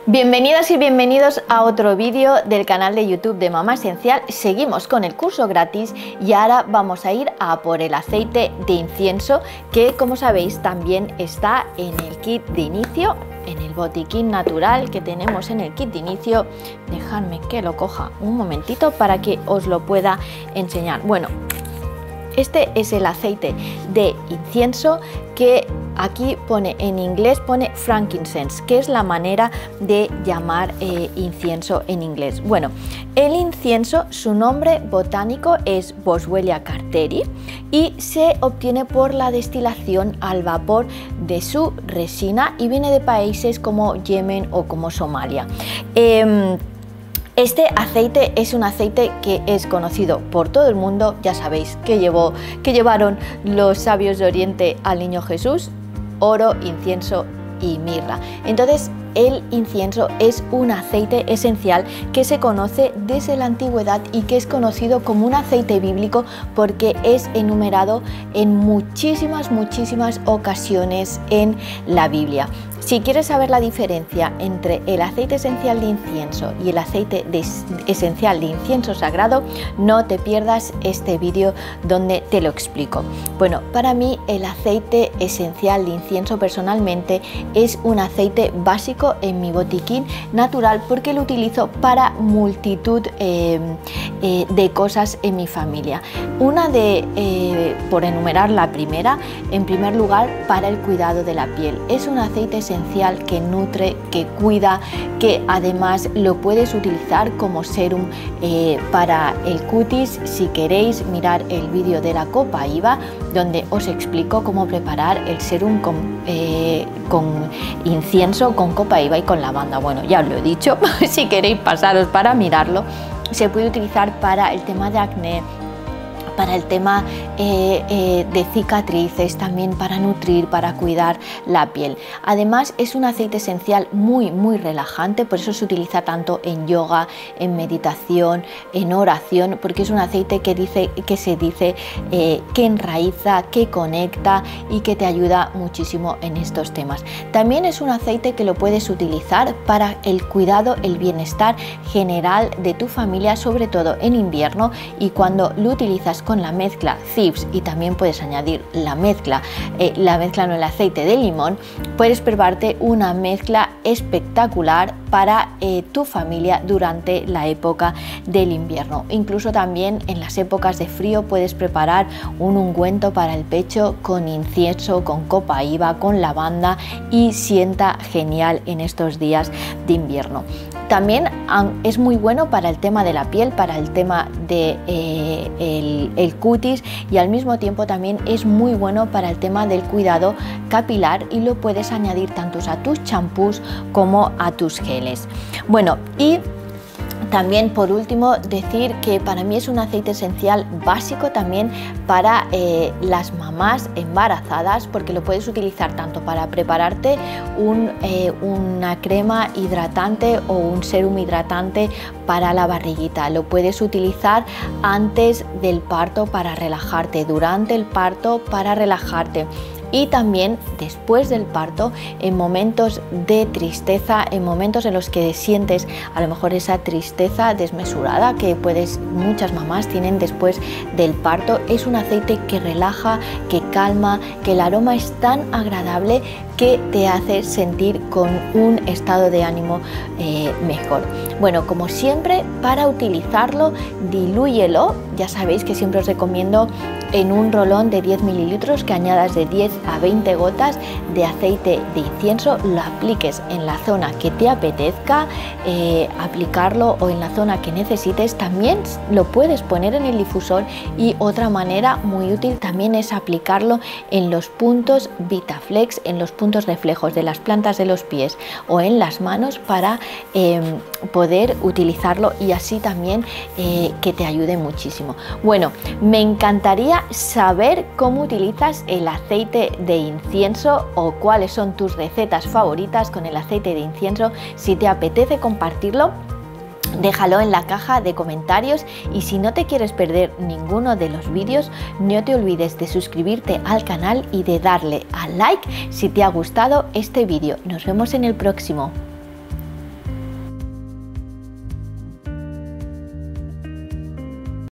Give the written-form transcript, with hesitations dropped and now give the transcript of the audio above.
Bienvenidas y bienvenidos a otro vídeo del canal de YouTube de Mamá Esencial. Seguimos con el curso gratis y ahora vamos a ir a por el aceite de incienso, que como sabéis también está en el kit de inicio, en el botiquín natural que tenemos en el kit de inicio. Dejadme que lo coja un momentito para que os lo pueda enseñar. Bueno, este es el aceite de incienso que aquí pone, en inglés pone frankincense, que es la manera de llamar incienso en inglés. Bueno, el incienso, su nombre botánico es Boswellia carteri y se obtiene por la destilación al vapor de su resina y viene de países como Yemen o como Somalia. Este aceite es un aceite que es conocido por todo el mundo. Ya sabéis que llevaron los sabios de Oriente al niño Jesús: oro, incienso y mirra. Entonces, el incienso es un aceite esencial que se conoce desde la antigüedad y que es conocido como un aceite bíblico porque es enumerado en muchísimas ocasiones en la Biblia. Si quieres saber la diferencia entre el aceite esencial de incienso y el aceite esencial de incienso sagrado, no te pierdas este vídeo donde te lo explico. Bueno, para mí el aceite esencial de incienso personalmente es un aceite básico en mi botiquín natural porque lo utilizo para multitud de cosas en mi familia. Por enumerar la primera, en primer lugar, para el cuidado de la piel. Es un aceite esencial que nutre, que cuida, que además lo puedes utilizar como serum para el cutis. Si queréis mirar el vídeo de la copaiba, donde os explico cómo preparar el serum con incienso, con copaiba y con lavanda. Bueno, ya os lo he dicho, si queréis pasaros para mirarlo. Se puede utilizar para el tema de acné, para el tema de cicatrices, también para nutrir, para cuidar la piel. Además es un aceite esencial muy relajante, por eso se utiliza tanto en yoga, en meditación, en oración, porque es un aceite que se dice que enraiza, que conecta y que te ayuda muchísimo en estos temas. También es un aceite que lo puedes utilizar para el cuidado, el bienestar general de tu familia, sobre todo en invierno, y cuando lo utilizas con la mezcla Thieves, y también puedes añadir la mezcla no, el aceite de limón, puedes prepararte una mezcla espectacular para tu familia durante la época del invierno. Incluso también en las épocas de frío puedes preparar un ungüento para el pecho con incienso, con copaiba, con lavanda, y sienta genial en estos días de invierno. También es muy bueno para el tema de la piel, para el tema de el cutis, y al mismo tiempo también es muy bueno para el tema del cuidado capilar, y lo puedes añadir tanto a tus champús como a tus geles. Bueno, y también por último decir que para mí es un aceite esencial básico también para las mamás embarazadas, porque lo puedes utilizar tanto para prepararte una crema hidratante o un serum hidratante para la barriguita. Lo puedes utilizar antes del parto para relajarte, durante el parto para relajarte, y también después del parto, en momentos de tristeza, en momentos en los que sientes a lo mejor esa tristeza desmesurada que muchas mamás tienen después del parto. Es un aceite que relaja, que calma, que el aroma es tan agradable que te hace sentir con un estado de ánimo mejor. Bueno, como siempre, para utilizarlo, dilúyelo. Ya sabéis que siempre os recomiendo en un rolón de 10 mililitros que añadas de 10 a 20 gotas de aceite de incienso, lo apliques en la zona que te apetezca aplicarlo, o en la zona que necesites. También lo puedes poner en el difusor, y otra manera muy útil también es aplicarlo en los puntos Vitaflex, en los puntos reflejos de las plantas de los pies o en las manos, para poder utilizarlo y así también que te ayude muchísimo. Bueno, me encantaría saber cómo utilizas el aceite de incienso o cuáles son tus recetas favoritas con el aceite de incienso. Si te apetece compartirlo, déjalo en la caja de comentarios, y si no te quieres perder ninguno de los vídeos, no te olvides de suscribirte al canal y de darle a like si te ha gustado este vídeo. Nos vemos en el próximo.